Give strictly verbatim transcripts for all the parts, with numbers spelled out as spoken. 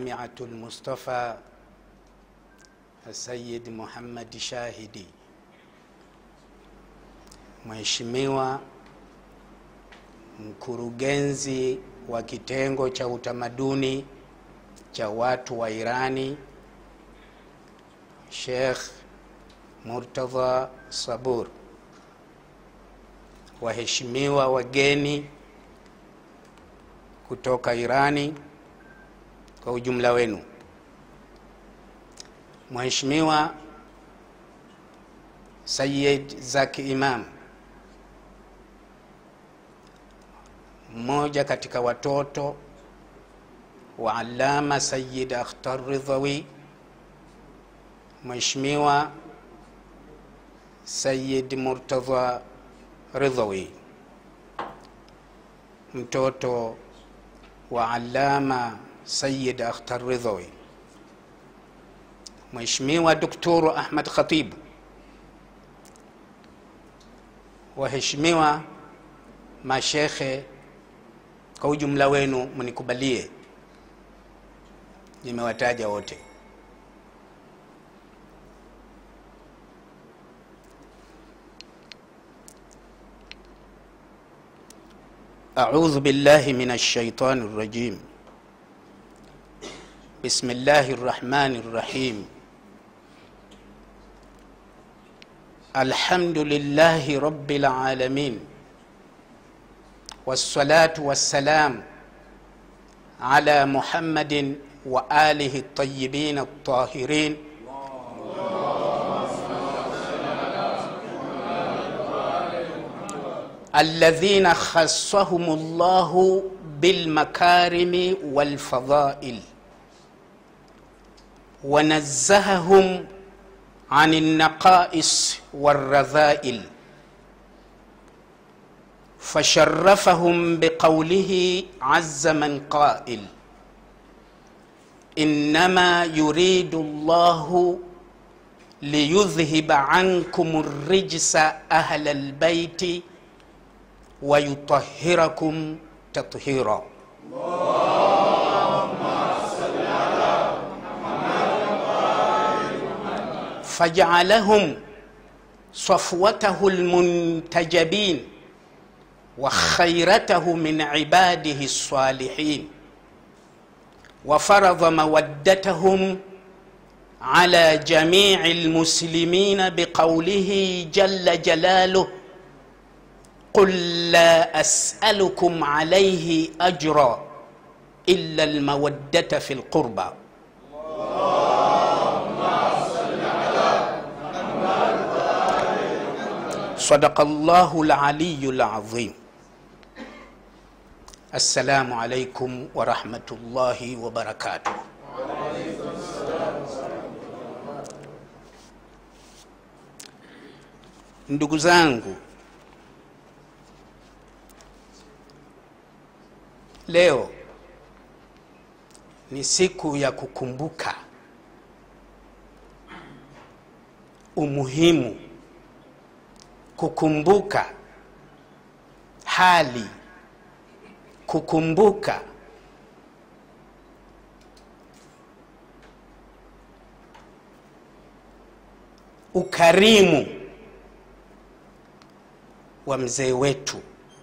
جامعة المصطفى السيد محمد شاهدي، Mheshimiwa mkurugenzi wa kitengo cha utamaduni cha watu wa Irani Sheikh Murtadha Sabur, waheshimiwa wageni kutoka Irani kwa ujumla wenu, Mheshimiwa Sayyid Zaki Imam, mmoja katika watoto wa Allama Sayyid Akhtar Ridhawi, Mheshimiwa Sayyid Murtadha Ridhawi, mtoto wa Allama Sayyid Akhtar Ridhawi, Mheshimiwa Daktari Ahmad Khatib, waheshimiwa mashekhe kwa ujumla wenu, mnikubalie nimewataja wote. أعوذ بالله من الشيطان الرجيم. بسم الله الرحمن الرحيم. الحمد لله رب العالمين، والصلاة والسلام على محمد وآله الطيبين الطاهرين الذين خصهم الله بالمكارم والفضائل ونزههم عن النقائص والرذائل، فشرفهم بقوله عز من قائل: إنما يريد الله ليذهب عنكم الرجس أهل البيت ويطهركم تطهيرا. اللهم صل على محمد فجعلهم صفوته المنتجبين وخيرته من عباده الصالحين، وفرض مودتهم على جميع المسلمين بقوله جل جلاله: قل لا أسألكم عليه أجرا إلا المودة في القربى. اللهم صل على محمد. صدق الله العلي العظيم. السلام عليكم ورحمة الله وبركاته. Ndugu zangu, leo ni siku ya kukumbuka umuhimu, kukumbuka hali, kukumbuka ukarimu wa mzee wetu,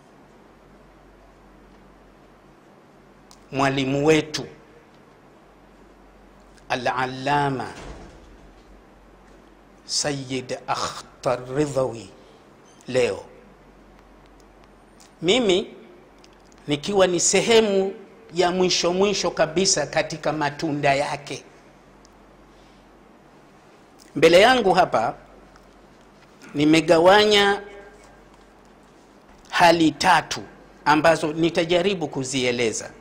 mwalimu wetu Al-Allama Sayyid Akhtar Ridhawi. Leo mimi nikiwa ni sehemu ya mwisho mwisho kabisa katika matunda yake, mbele yangu hapa nimegawanya hali tatu ambazo nitajaribu kuzieleza.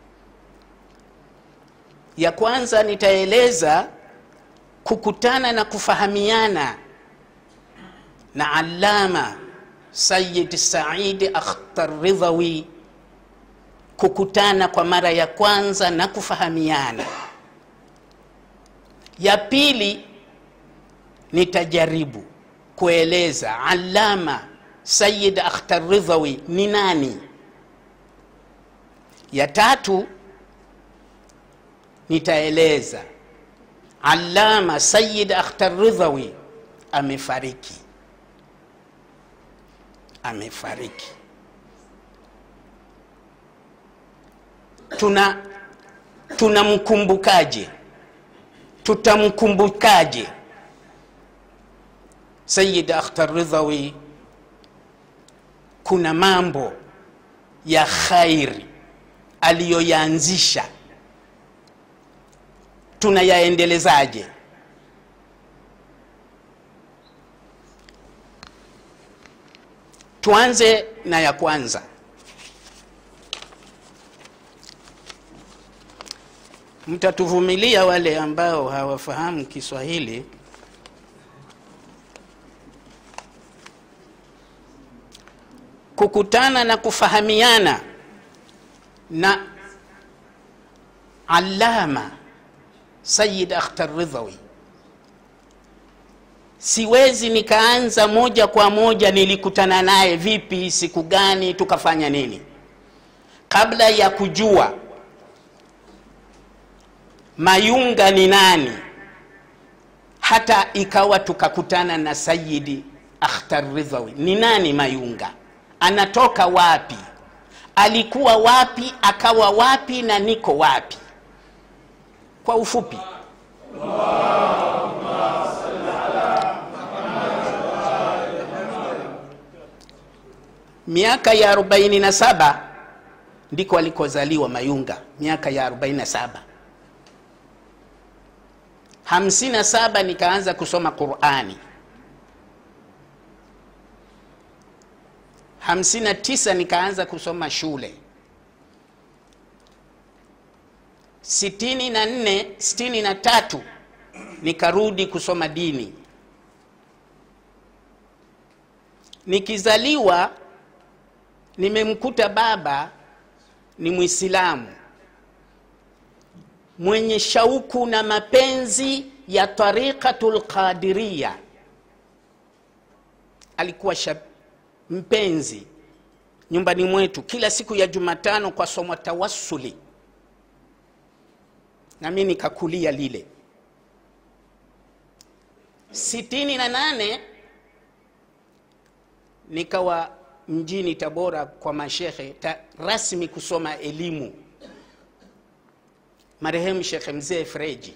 Ya kwanza nitaeleza kukutana na kufahamiana na Allama Sayyid Said Akhtar Ridhawi, kukutana kwa mara ya kwanza na kufahamiana. Ya pili nitajaribu kueleza Allama Sayyid Akhtar Ridhawi ni nani. Ya tatu nitaeleza. Allama Sayyid Akhtar Ridhawi amefariki. Amefariki. Tuna tunamkumbukaje? Tutamkumbukaje Sayyid Akhtar Ridhawi? Kuna mambo ya khairi aliyoyaanzisha, tunayaendelezaje? Tuanze na ya kwanza. Mtatuvumilia wale ambao hawafahamu Kiswahili. Kukutana na kufahamiana na Allama Sayyid Akhtar Ridhawi, siwezi nikaanza moja kwa moja nilikutana naye vipi, siku gani, tukafanya nini, kabla ya kujua Mayunga ni nani, hata ikawa tukakutana na Sayyid Akhtar Ridhawi. Ni nani Mayunga? Anatoka wapi? Alikuwa wapi? Akawa wapi? Na niko wapi? Kwa ufupi, miaka ya arobaini na saba ndiko alikozaliwa Mayunga. Miaka ya arobaini na saba. hamsini na saba nikaanza kusoma Qur'ani. hamsini na tisa nikaanza kusoma shule. sitini na nne, sitini na tatu nikarudi kusoma dini. Nikizaliwa nimemkuta baba ni Muislamu mwenye shauku na mapenzi ya tariqatul Qadiriyya. Alikuwa shab, mpenzi nyumbani mwetu kila siku ya Jumatano kwa somo tawassuli, na mimi nikakulia lile. sitini na nane nikawa mjini Tabora kwa mashehe ta, rasmi kusoma elimu. Marehemu Sheikh Mzee Freji.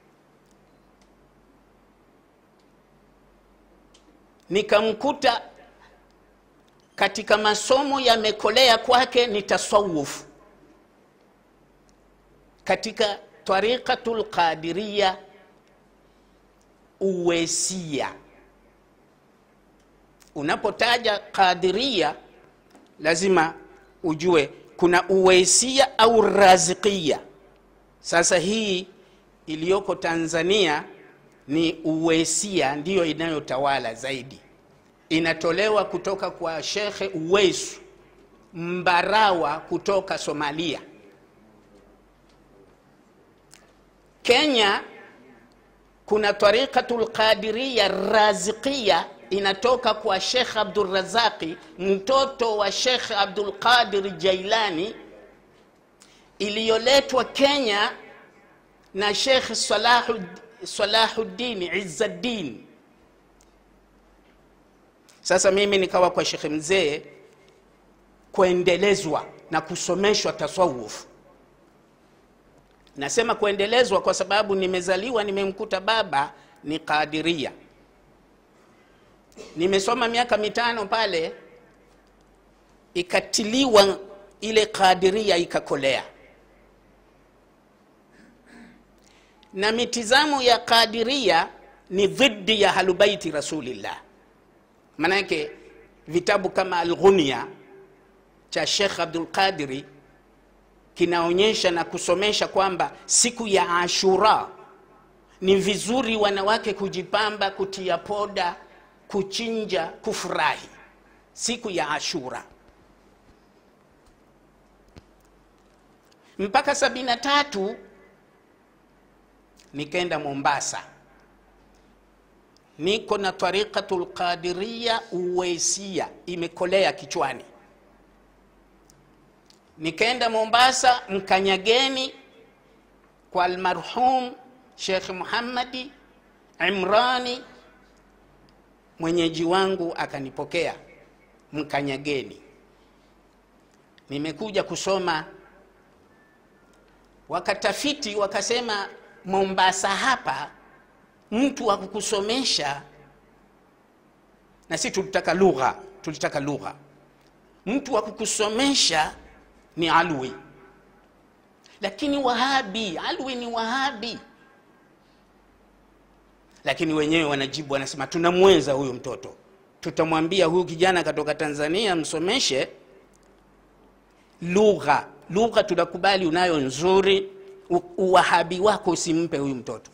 Nikamkuta katika masomo yamekolea kwake ni tasawuf katika tariqatul Qadiriyya Uwaisia. Unapotaja Qadiriyya lazima ujue kuna Uwaisia au Raziqiyya. Sasa hii iliyoko Tanzania ni Uwaisia, ndiyo inayotawala zaidi. Inatolewa kutoka kwa Sheikh Uwais Mbarawa kutoka Somalia. Kenya kuna tariqatul Qadiriyya Raziqiyya, inatoka kwa Sheikh Abdul Razaki, mtoto wa Sheikh Abdul Qadir Jailani, iliyoletwa Kenya na Sheikh Salahu Salahuddin Izzuddin. Sasa mimi nikawa kwa Sheikh Mzee kuendelezwa na kusomeshwa tasawuf. Nasema kuendelezwa kwa sababu nimezaliwa nimemkuta baba ni Qadiriyya. Nimesoma miaka mitano pale, ikatiliwa ile Qadiriyya ikakolea. Na mitizamo ya Qadiriyya ni dhidi ya Ahlulbaiti Rasulillah. Manake vitabu kama Al-Ghunya cha Sheikh Abdul Qadiri kinaonyesha na kusomesha kwamba siku ya Ashura ni vizuri wanawake kujipamba, kutia poda, kuchinja, kufurahi siku ya Ashura. Mpaka sabini na tatu nikaenda Mombasa. Niko na tariqatul Qadiriyya Uwaisia imekolea kichwani. Nikaenda Mombasa Mkanyageni, kwa almarhum Sheikh Muhammadi Imrani, mwenyeji wangu akanipokea Mkanyageni. Nimekuja kusoma, wakatafiti wakasema Mombasa hapa mtu wa kukusomesha, na sisi tulitaka lugha, tulitaka lugha, mtu wa kukusomesha ni Alwi. Lakini Wahabi, Alwi ni Wahabi. Lakini wenyewe wanajibu, wanasema tunamwenza huyu mtoto, tutamwambia huyu kijana katoka Tanzania msomeshe lugha. Lugha tunakubali unayo nzuri, uwahabi wako usimpe huyu mtoto.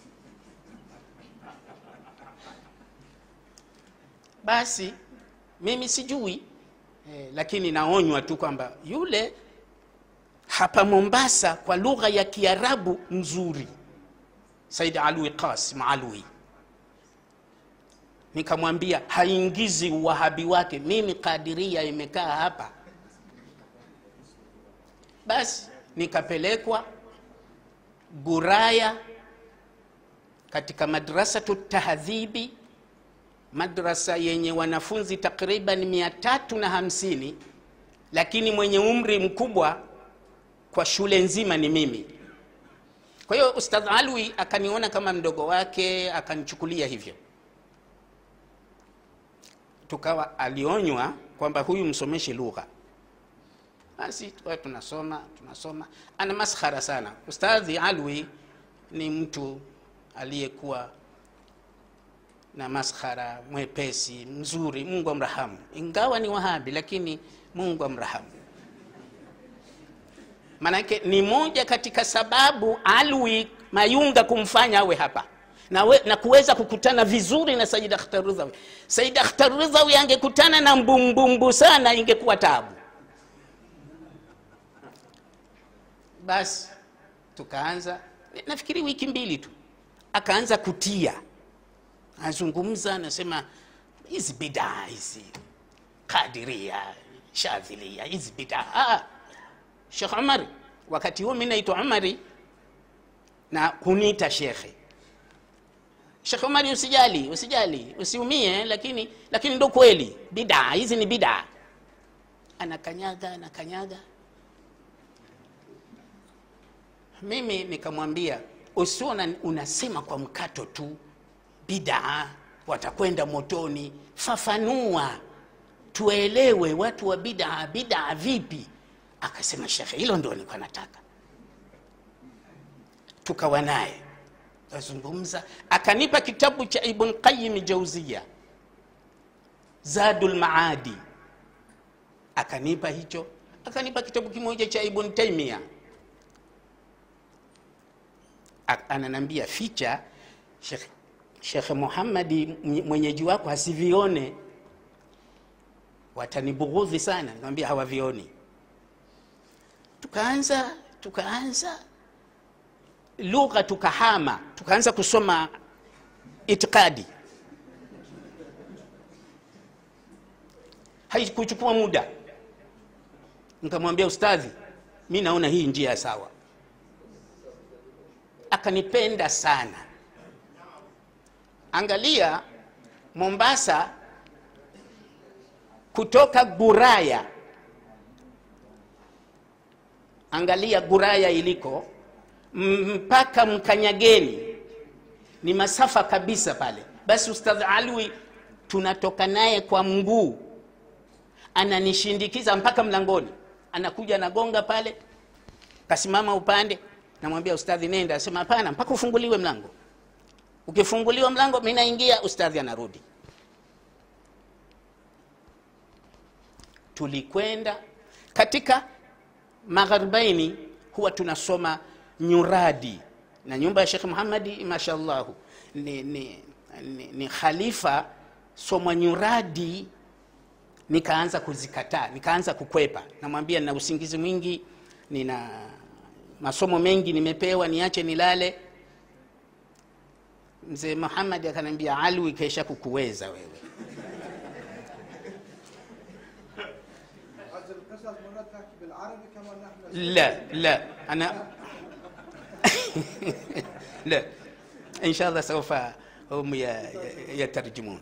Basi mimi sijui eh, lakini naonywa tu kwamba yule hapa Mombasa kwa lugha ya Kiarabu nzuri, Said Alwi Qasim Alwi. Nikamwambia haingizi uwahabi wake, mimi Kadiria imekaa hapa. Basi nikapelekwa Guraya katika madrasatu tahdhibi, madrasa yenye wanafunzi takriban mia tatu na hamsini, lakini mwenye umri mkubwa kwa shule nzima ni mimi. Kwa hiyo Ustadh Alwi akaniona kama mdogo wake, akanichukulia hivyo. Tukawa alionywa kwamba huyu msomeshe lugha. Basi tukawa tunasoma, tunasoma. Ana maskhara sana. Ustadhi Alwi ni mtu aliyekuwa na maskhara, mwepesi, mzuri, Mungu amrahamu. Ingawa ni Wahabi lakini Mungu amrahamu. Manake ni moja katika sababu Alwi Mayunga kumfanya awe hapa na, we, na kuweza kukutana vizuri na Said Akhtar Ridhawi. Said Akhtar Ridhawi angekutana na mbumbumbu sana, ingekuwa taabu. Basi tukaanza, nafikiri wiki mbili tu, akaanza kutia, azungumza, anasema hizi bid'a hizi Kadiria, Shadhilia, hizi bid'a. Ah, Sheikh Umari, wakati huo mimi naitwa Umari na kuniita shekhe. Sheikh Umari, usijali, usijali, usiumie, lakini lakini ndo kweli bid'a hizi ni bid'a. Anakanyaga, anakanyaga. Mimi nikamwambia, usiona unasema kwa mkato tu bid'a watakwenda motoni, fafanua tuelewe watu wa bid'a, bid'a vipi? Akasema shekhe, hilo ndio nilikuwa nataka. Tukawa naye azungumza, akanipa kitabu cha Ibn Qayyim Jawziya, Zadul Maadi, akanipa hicho. Akanipa kitabu kimoja cha Ibn Taymiyyah, ananambia ficha Sheikh Sheikh Muhammadi mwenyeji wako asivione, watanibughudhi sana. Nikamwambia hawavioni. Tukaanza tukaanza lugha, tukahama, tukaanza kusoma itikadi. Haikuchukua muda, nikamwambia ustadhi, mimi naona hii njia sawa. Akanipenda sana. Angalia Mombasa, kutoka Guraya, angalia Guraya iliko mpaka Mkanyageni ni masafa kabisa pale. Basi Ustadh Alwi tunatoka naye kwa mguu, ananishindikiza mpaka mlangoni, anakuja anagonga pale, kasimama upande, namwambia ustadhi nenda. Asema hapana, mpaka ufunguliwe mlango. Ukifunguliwa mlango mimi naingia, ustadhi anarudi. Tulikwenda katika Magharibaini, huwa tunasoma nyuradi, na nyumba ya Sheikh Muhammadi mashallah ni, ni, ni, ni khalifa soma nyuradi. Nikaanza kuzikataa, nikaanza kukwepa. Namwambia nina usingizi mwingi, nina masomo mengi nimepewa, niache nilale. Mzee Muhammad akanambia, Alwi kesha kukuweza wewe. لا لا أنا لا إن شاء الله سوف هم يترجمون.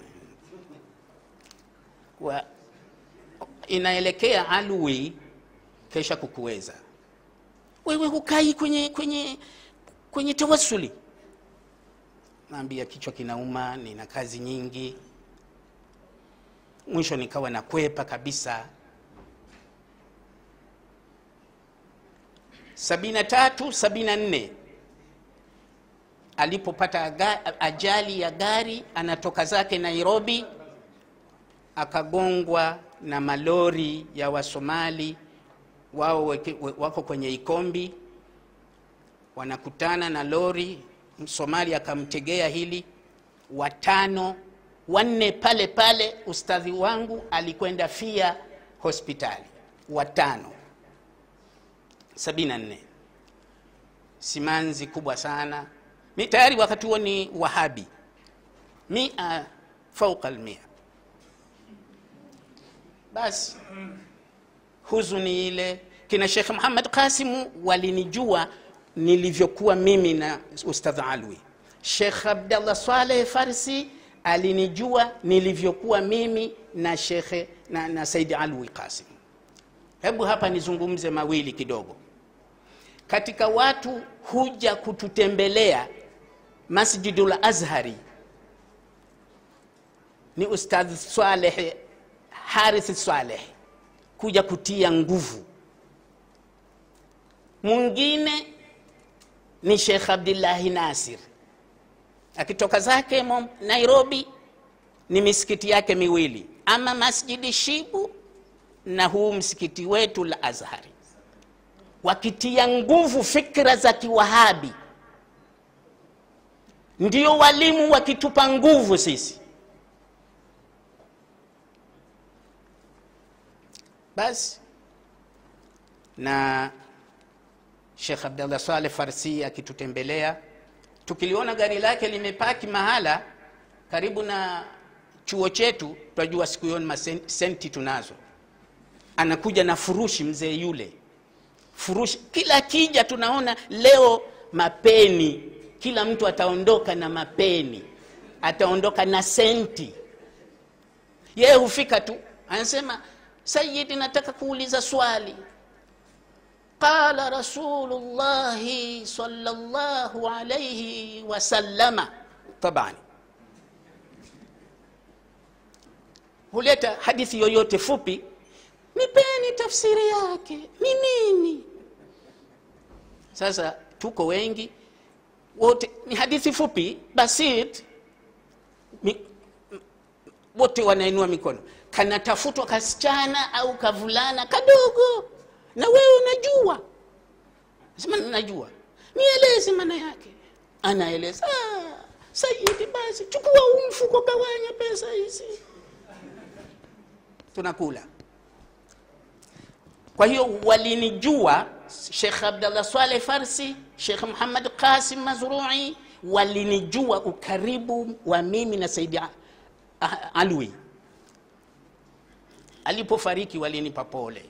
Inaelekea Alwi kesha kukuweza wewe, hukai kwenye kwenye kwenye tawassuli. Naambia kichwa kinauma, nina kazi nyingi. Mwisho nikawa na kwepa kabisa. sabini na tatu sabini na nne alipopata ajali ya gari, anatoka zake Nairobi, akagongwa na malori ya Wasomali. Wao wako kwenye Ikombi, wanakutana na lori, Msomali akamtegea hili, watano wanne pale pale. Ustadhi wangu alikwenda fia hospitali, watano. sabini na nne simanzi kubwa sana. Mi tayari wakati huo ni Wahabi, mia fauka almia. Basi huzuni ile. Kina Sheikh Muhammad Qasim walinijua nilivyokuwa mimi na Ustadh Alwi. Sheikh Abdallah Saleh Farsi alinijua nilivyokuwa mimi na Sheikh na, na Said Alwi Qasim. Hebu hapa nizungumze mawili kidogo. Katika watu huja kututembelea Masjidul Azhari ni Ustadh Saleh Harith Saleh, kuja kutia nguvu. Mwingine ni Sheikh Abdullah Nasir, akitoka zake Nairobi, ni misikiti yake miwili, ama Masjidi Shibu na huu msikiti wetu la Azhari, wakitia nguvu fikra za Kiwahabi. Ndio walimu wakitupa nguvu sisi. Basi na Sheikh Abdallah Saleh Farsi akitutembelea, tukiliona gari lake limepaki mahala karibu na chuo chetu, tunajua siku hiyo masenti tunazo. Anakuja na furushi, mzee yule furushi, kila kija tunaona leo mapeni, kila mtu ataondoka na mapeni, ataondoka na senti. Yeye hufika tu anasema, Sayyidi, nataka kuuliza swali. Qala Rasulullah sallallahu alayhi wasallama. Tabani huleta hadithi yoyote fupi, nipeni tafsiri yake ni nini. Sasa tuko wengi, wote ni hadithi fupi basit, wote wanainua mikono. Kanatafutwa kasichana au kavulana kadogo, na wewe unajua. Sema najua, nieleze maana yake. Anaeleza, ah, Sayyidi, basi chukua umfuko, gawanya pesa hizi, tunakula. Kwa hiyo walinijua Sheikh Abdallah Saleh Farsi, Sheikh Muhammad Qasim Mazrui, walinijua ukaribu wa mimi na Said Alwi. Alipofariki walinipa pole.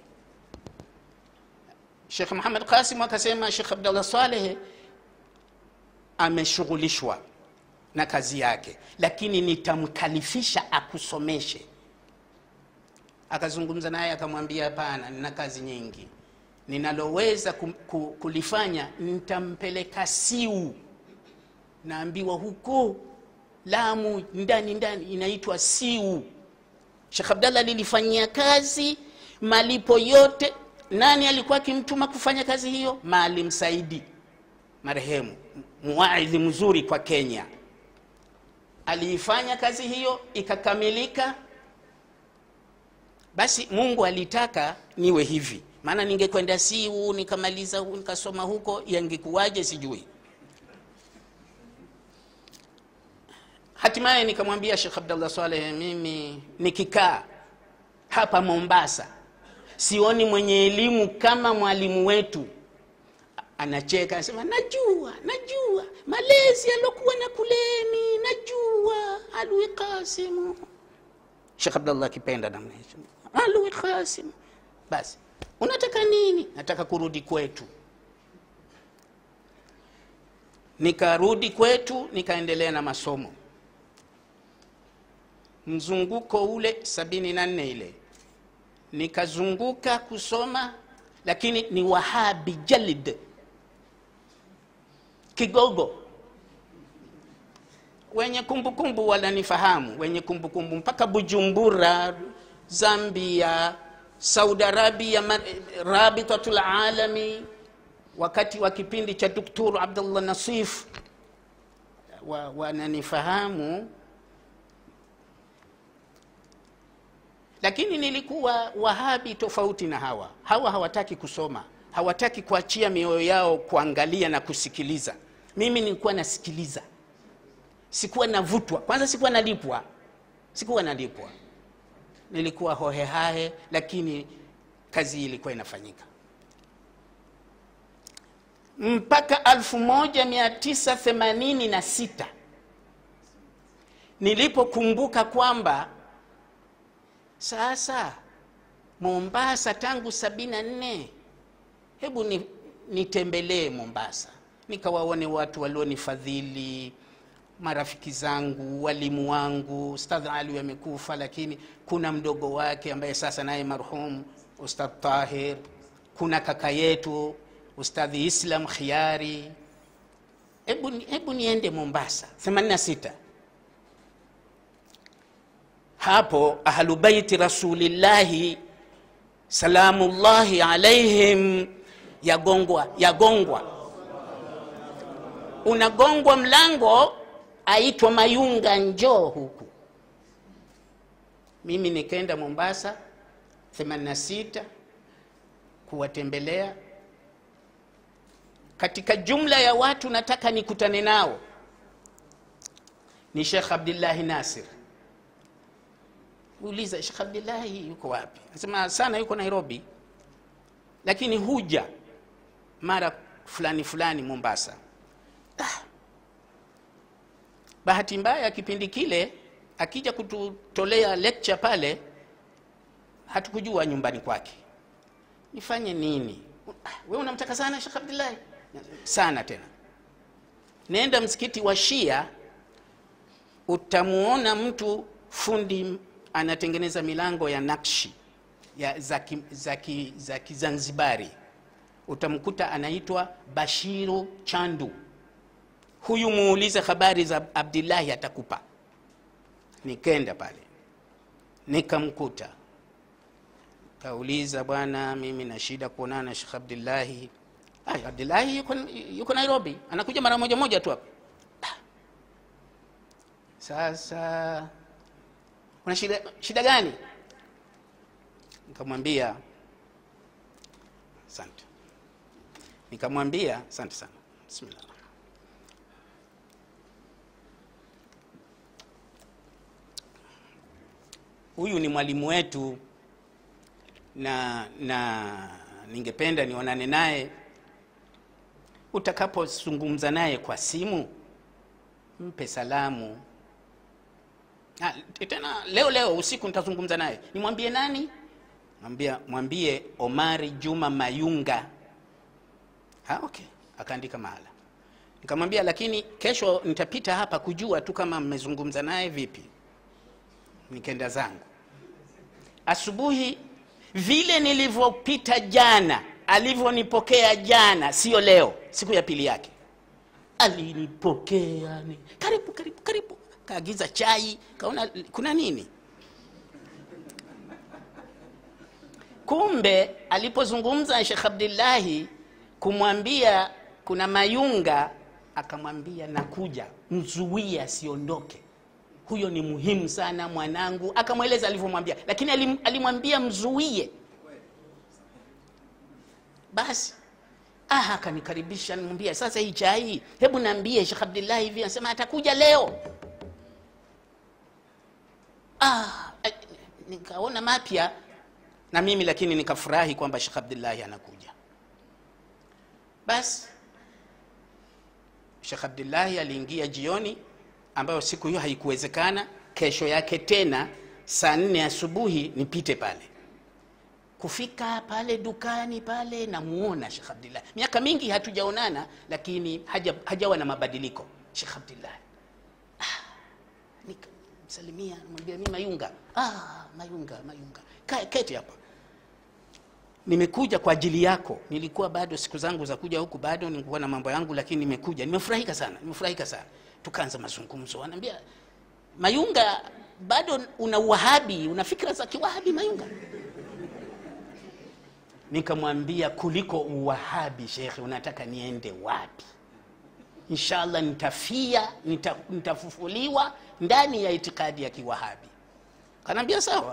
Sheikh Muhammad Qasim akasema Sheikh Abdallah Saleh ameshughulishwa na kazi yake, lakini nitamkalifisha akusomeshe. Akazungumza naye akamwambia, hapana, nina kazi nyingi, ninaloweza kulifanya nitampeleka Siu. Naambiwa huko Lamu ndani ndani inaitwa Siu. Sheikh Abdallah lilifanyia kazi, malipo yote. Nani alikuwa akimtuma kufanya kazi hiyo? Maalim Saidi marehemu, muwaidhi mzuri kwa Kenya. Aliifanya kazi hiyo ikakamilika. Basi Mungu alitaka niwe hivi, maana ningekwenda Siu nikamaliza nikasoma huko, yangekuwaje sijui. Hatimaye nikamwambia Sheikh Abdallah Saleh, mimi nikikaa hapa Mombasa sioni mwenye elimu kama mwalimu wetu. Anacheka anasema, najua najua malezi alokuwa na kuleni, najua Alwi Qasim. Sheikh Abdallah kipenda namna hiyo, Alwi Qasim. Basi unataka nini? Nataka kurudi kwetu. Nikarudi kwetu, nikaendelea na masomo. Mzunguko ule sabini na nne ile nikazunguka kusoma, lakini ni Wahabi jalid, kigogo. Wenye kumbukumbu wala nifahamu, wenye kumbukumbu mpaka Bujumbura, Zambia, Saudi Arabia, Rabitatul Alami, wakati wa kipindi cha Daktari Abdullah Nasif wananifahamu wa lakini nilikuwa Wahabi tofauti na hawa. Hawa hawataki kusoma, hawataki kuachia mioyo yao kuangalia na kusikiliza. Mimi nilikuwa nasikiliza, sikuwa navutwa. Kwanza sikuwa nalipwa, sikuwa nalipwa, nilikuwa hohehahe, lakini kazi ilikuwa inafanyika. Mpaka elfu moja mia tisa themanini na sita nilipokumbuka kwamba sasa Mombasa tangu sabini na nne, hebu ni, nitembelee Mombasa, nikawaone watu walionifadhili, marafiki zangu, walimu wangu. Ustadh Ali amekufa, lakini kuna mdogo wake ambaye sasa naye marhum Ustadh Tahir, kuna kaka yetu Ustadh Islam Khiari. Hebu hebu niende Mombasa. themanini na sita hapo ahlu baiti rasulillahi salamullahi alaihim yagongwa yagongwa unagongwa mlango, aitwa Mayunga, njoo huku. Mimi nikaenda Mombasa themanini na sita kuwatembelea. Katika jumla ya watu nataka nikutane nao ni Sheikh Abdullah Nasir. Uliza Sheikh Abdullah yuko wapi? Nasema sana yuko Nairobi, lakini huja mara fulani fulani Mombasa. Ah. Bahati mbaya kipindi kile akija kututolea lecture pale hatukujua nyumbani kwake. Nifanye nini? Ah, wewe unamtaka sana Sheikh Abdullah? Sana tena. Nenda msikiti wa Shia, utamuona mtu fundi anatengeneza milango ya nakshi ya zaki zaki zaki Zanzibari. Utamkuta anaitwa Bashiru Chandu. Huyu muulize habari za Abdullah atakupa. Nikenda pale, nikamkuta, kauliza, bwana mimi na shida kuonana na Sheikh Abdullah. Ay, Abdullah yuko yuko Nairobi, anakuja mara moja moja tu hapa. Sasa una shida shida gani? Nikamwambia asante. Nikamwambia asante sana. Bismillah. Huyu ni mwalimu wetu na na ningependa nionane naye. Utakapozungumza naye kwa simu, mpe salamu. Ah, tena leo leo usiku nitazungumza naye. Nimwambie nani? Mwambie mwambie Omari Juma Mayunga. Ha, okay. Akaandika mahala. Nikamwambia lakini kesho nitapita hapa kujua tu kama mmezungumza naye vipi. Nikaenda zangu. Asubuhi vile nilivyopita jana, alivyonipokea jana, sio leo, siku ya pili yake. Alinipokea ni karibu karibu karibu, kaagiza chai, kaona kuna nini. Kumbe alipozungumza Sheikh Abdullah kumwambia kuna Mayunga, akamwambia nakuja, mzuia siondoke. Huyo ni muhimu sana mwanangu. Akamweleza alivyomwambia, lakini alim, alimwambia mzuie. Basi ah, akanikaribisha, nimwambia sasa hii chai, hebu niambie Sheikh Abdullah hivi, anasema atakuja leo. Ah, nikaona mapya na mimi, lakini nikafurahi kwamba Sheikh Abdullah anakuja. Basi Sheikh Abdullah aliingia jioni, ambayo siku hiyo haikuwezekana. Kesho yake tena saa nne asubuhi nipite pale. Kufika pale dukani pale namuona Sheikh Abdullah. Miaka mingi hatujaonana, lakini haja, hajawa na mabadiliko. Sheikh Abdullah. Ah, nikamsalimia, namwambia mimi Mayunga. Ah, Mayunga, Mayunga. Kae keti hapa. Nimekuja kwa ajili yako. Nilikuwa bado siku zangu za kuja huku bado nilikuwa na mambo yangu, lakini nimekuja. Nimefurahika sana. Nimefurahika sana. Tukaanza mazungumzo. Ananiambia, Mayunga, bado una Wahabi, una fikra za Kiwahabi Mayunga? Nikamwambia, kuliko uwahabi Sheikh, unataka niende wapi? Inshallah nitafia, nita, nitafufuliwa ndani ya itikadi ya Kiwahabi. Kanambia sawa.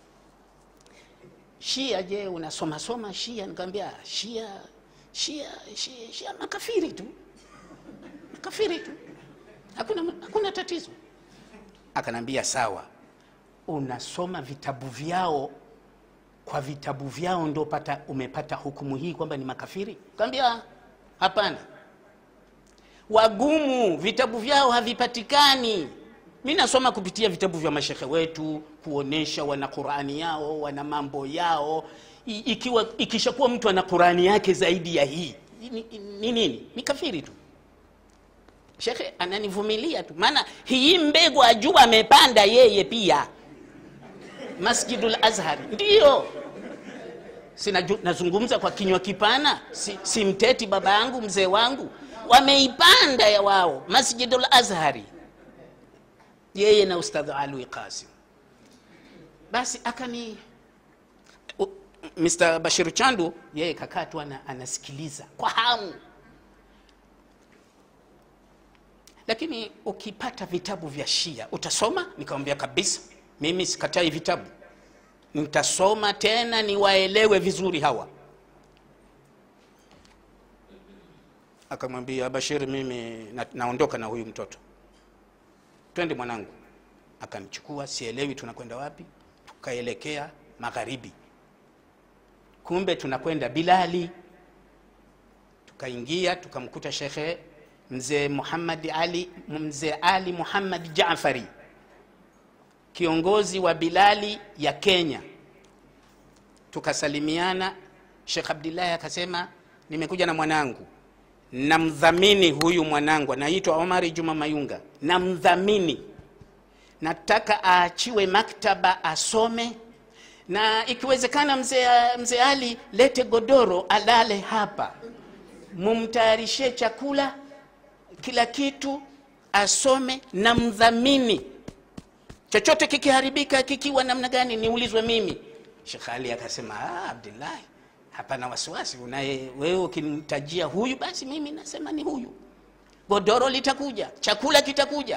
Shia je, unasoma soma Shia? Nikamwambia Shia, Shia, Shia, Shia makafiri tu. Makafiri tu. Hakuna hakuna tatizo. Akanambia sawa. Unasoma vitabu vyao, kwa vitabu vyao ndio pata umepata hukumu hii kwamba ni makafiri? Nikamwambia hapana. Wagumu, vitabu vyao havipatikani. Mimi nasoma kupitia vitabu vya mashehe wetu, kuonesha wana Qur'ani yao, wana mambo yao. I, ikiwa ikishakuwa mtu ana Qur'ani yake zaidi ya hii, ni nini? Ni kafiri tu. Shekhe ananivumilia tu, maana hii mbegu ajua amepanda yeye pia. Masjidul Azhar ndio. Sina nazungumza kwa kinywa kipana, si, si mteti baba yangu mzee wangu. Wameipanda ya wao Masjidul Azhari, yeye na Ustadh Alwi Qasim. Basi akani uh, Mister Bashir Chandu yeye kakaa tu anasikiliza kwa hamu. Lakini ukipata vitabu vya Shia utasoma? Nikamwambia kabisa, mimi sikatai vitabu, nitasoma tena niwaelewe vizuri hawa. Akamwambia, Bashir, mimi na, naondoka na huyu mtoto, twende mwanangu. Akanichukua, sielewi tunakwenda wapi. Tukaelekea magharibi, kumbe tunakwenda Bilali. Tukaingia tukamkuta Sheikh Mzee Muhammad Ali, Mzee Ali Muhammad Jaafari, kiongozi wa Bilali ya Kenya. Tukasalimiana. Sheikh Abdullah akasema, nimekuja na mwanangu, namdhamini huyu mwanangu, anaitwa Omari Juma Mayunga, namdhamini, nataka aachiwe maktaba asome, na ikiwezekana mzee mzee Ali lete godoro alale hapa, mumtayarishe chakula, kila kitu, asome, namdhamini. Chochote kikiharibika, kikiwa namna gani, niulizwe mimi. Sheikh Ali akasema, ah, Abdullah, hapana wasiwasi, unaye wewe ukinitajia huyu basi mimi nasema ni huyu. Godoro litakuja, chakula kitakuja.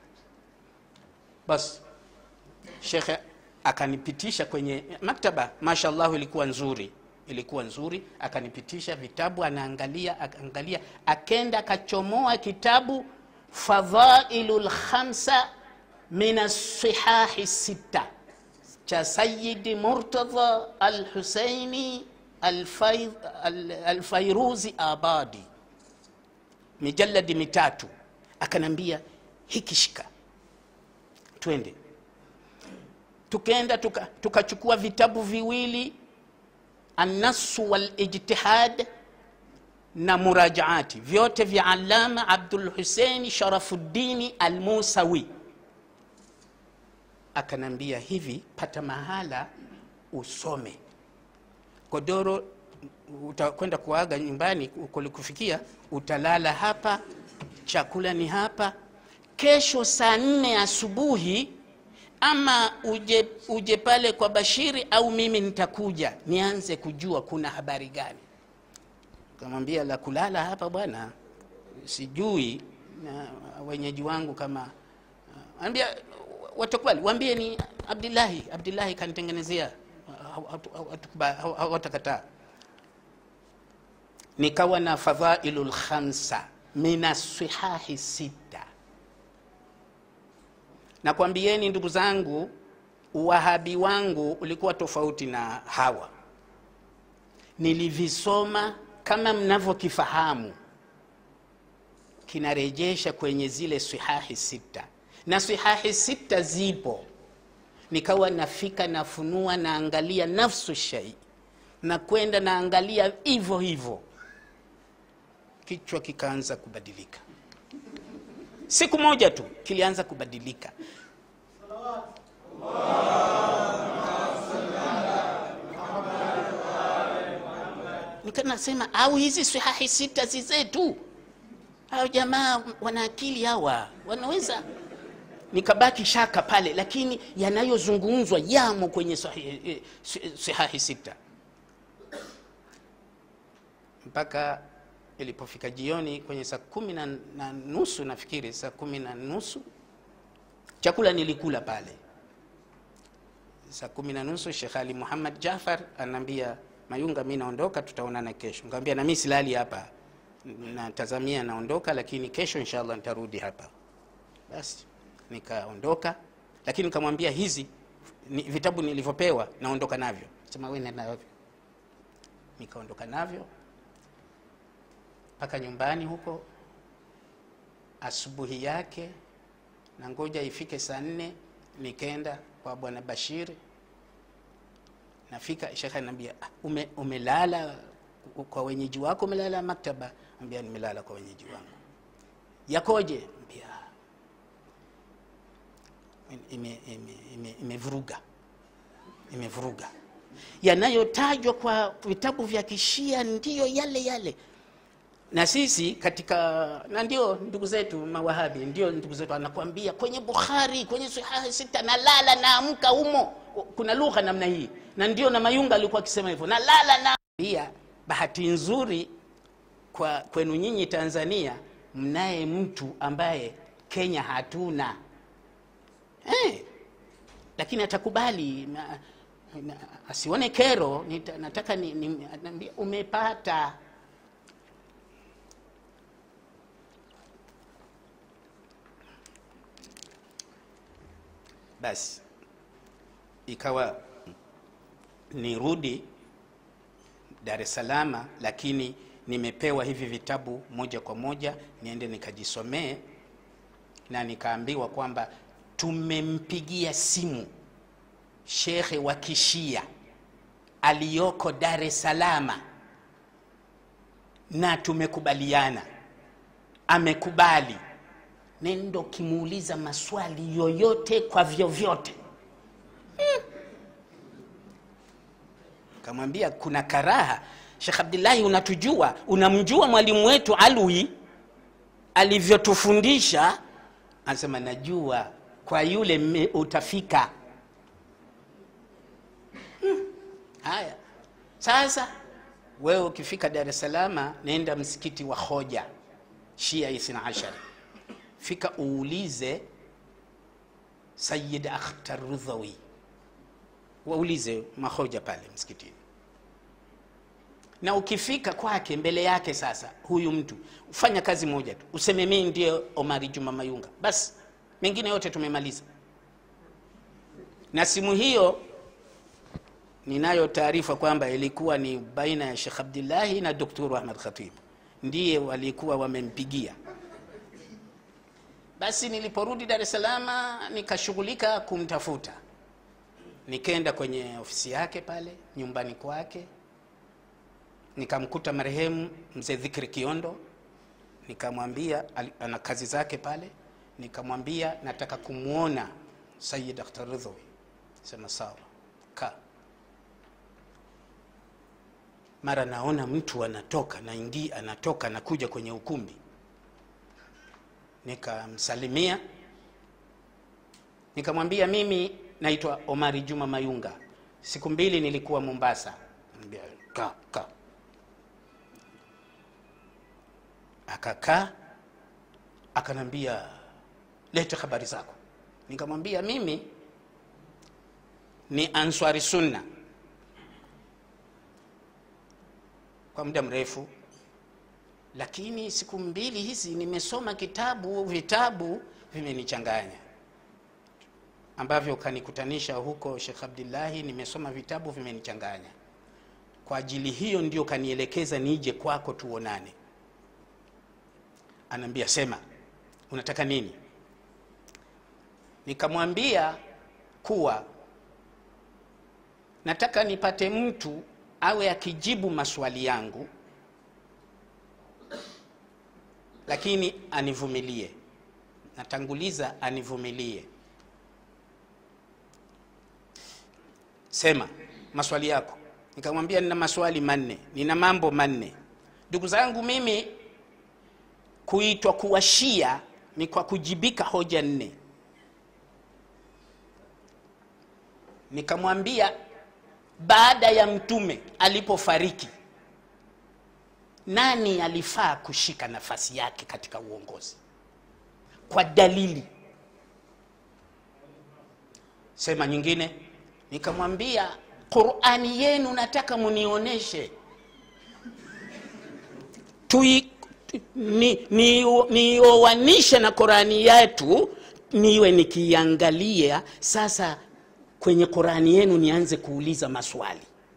Bas Sheikh akanipitisha kwenye maktaba, mashallah ilikuwa nzuri, ilikuwa nzuri. Akanipitisha vitabu, anaangalia, akaangalia, akenda akachomoa kitabu Fadhailul Khamsa min as-Sihahi Sita cha Sayyid Murtadha Al-Husaini Al-Fayruzi Abadi, mijalladi mitatu. Akanambia, hiki shika, twende. Tukaenda tukachukua tuka vitabu viwili, An-Nass wal-Ijtihad na Murajaati, vyote vya Allama Abdul Hussein Sharafuddin Al-Musawi. Akanambia, hivi pata mahala usome. Godoro utakwenda kuaga nyumbani, kufikia utalala hapa, chakula ni hapa. Kesho saa nne asubuhi ama uje, uje pale kwa Bashiri au mimi nitakuja nianze kujua kuna habari gani. Kamwambia, la kulala hapa bwana sijui, na wenyeji wangu kama anambia watakubali, waambie ni Abdullahi, Abdullahi kanitengenezea, watakataa. Nikawa na Fadhailul Khamsa mina Sihahi Sita. Na kwambieni ndugu zangu, uwahabi wangu ulikuwa tofauti na hawa. Nilivisoma kama mnavyokifahamu, kinarejesha kwenye zile Sihahi Sita, na Sihahi Sita zipo. Nikawa nafika nafunua, naangalia nafsu shay, na kwenda naangalia hivyo hivyo, kichwa kikaanza kubadilika. Siku moja tu kilianza kubadilika. Nikanasema au hizi sahihi sita si zetu? Hao jamaa wana akili hawa, wanaweza. Nikabaki shaka pale, lakini yanayozungumzwa yamo kwenye sahihi, sahihi sita. Mpaka ilipofika jioni kwenye saa kumi na, na nusu nafikiri saa kumi na nusu chakula nilikula pale. Saa kumi na nusu Sheikh Ali Muhammad Jafar anambia, Mayunga mimi naondoka, tutaonana kesho. Nikamwambia na mimi silali hapa, natazamia naondoka, lakini kesho inshallah nitarudi hapa. Basi nikaondoka, lakini nikamwambia hizi ni, vitabu nilivyopewa naondoka navyo. Sema wewe nenda navyo. Nikaondoka navyo paka nyumbani huko. Asubuhi yake na ngoja ifike saa nne nikaenda kwa bwana Bashir. Nafika Sheikh ananiambia, ume, umelala kwa wenyeji wako, umelala maktaba? Anambia nimelala kwa wenyeji wangu. Yakoje? Anambia ime ime imevuruga imevuruga. Yanayotajwa kwa vitabu vya Kishia ndiyo yale yale. Na sisi katika, na ndio ndugu zetu mawahabi, ndio ndugu zetu anakuambia kwenye Bukhari, kwenye sahihi sita na lala na amka humo, kuna lugha namna hii. Na ndio na Mayunga alikuwa akisema hivyo, na lala na pia. Bahati nzuri kwa kwenu nyinyi Tanzania, mnaye mtu ambaye Kenya hatuna. Eh, lakini atakubali na, na, asione kero. Nita, nataka ni, ni anambia umepata. Basi ikawa nirudi Dar es Salaam, lakini nimepewa hivi vitabu moja kwa moja niende nikajisomee. Na nikaambiwa kwamba tumempigia simu shekhe wa Kishia aliyoko Dar es Salaam na tumekubaliana, amekubali. Nendo kimuuliza maswali yoyote kwa vyovyote. Hmm. Kamwambia kuna karaha. Sheikh Abdullahi, unatujua, unamjua mwalimu wetu Alwi alivyotufundisha? Anasema najua, kwa yule me, utafika. Hmm. Haya. Sasa wewe ukifika Dar es Salaam, nenda msikiti wa Hoja Shia Ithna Ashar. Fika uulize Sayyid Akhtar Rudhawi, waulize mahoja pale msikitini. Na ukifika kwake, mbele yake sasa huyu mtu, ufanya kazi moja tu, useme mimi ndiye Omari Juma Mayunga, basi mengine yote tumemaliza. Na simu hiyo ninayo taarifa kwamba ilikuwa ni baina ya Sheikh Abdullahi na Daktari Ahmad Khatib, ndiye walikuwa wamempigia. Basi niliporudi Dar es Salaam nikashughulika kumtafuta. Nikaenda kwenye ofisi yake pale nyumbani kwake. Nikamkuta marehemu mzee Dhikri Kiondo. Nikamwambia, ana kazi zake pale. Nikamwambia nataka kumuona Sayyid Akhtar Ridhawi. Sema sawa. Ka. Mara naona mtu anatoka na ingia, anatoka na kuja kwenye ukumbi. Nikamsalimia. Nikamwambia mimi naitwa Omari Juma Mayunga. Siku mbili nilikuwa Mombasa. Anambia ka ka. Akakaa akanambia leta habari zako. Nikamwambia mimi ni Answari Sunna kwa muda mrefu, lakini siku mbili hizi nimesoma kitabu vitabu vimenichanganya, ambavyo kanikutanisha huko Sheikh Abdullahi. Nimesoma vitabu vimenichanganya, kwa ajili hiyo ndio kanielekeza nije kwako tuonane. Anambia sema unataka nini? Nikamwambia kuwa nataka nipate mtu awe akijibu maswali yangu, lakini anivumilie. Natanguliza anivumilie. Sema maswali yako. Nikamwambia nina maswali manne, nina mambo manne. Ndugu zangu, mimi kuitwa kuwa Shia ni kwa kujibika hoja nne. Nikamwambia baada ya mtume alipofariki, nani alifaa kushika nafasi yake katika uongozi kwa dalili? Sema nyingine. Nikamwambia Qur'ani yenu nataka munioneshe tui ni ni niowanisha na Qur'ani yetu, niwe nikiangalia sasa kwenye Qur'ani yenu nianze kuuliza maswali.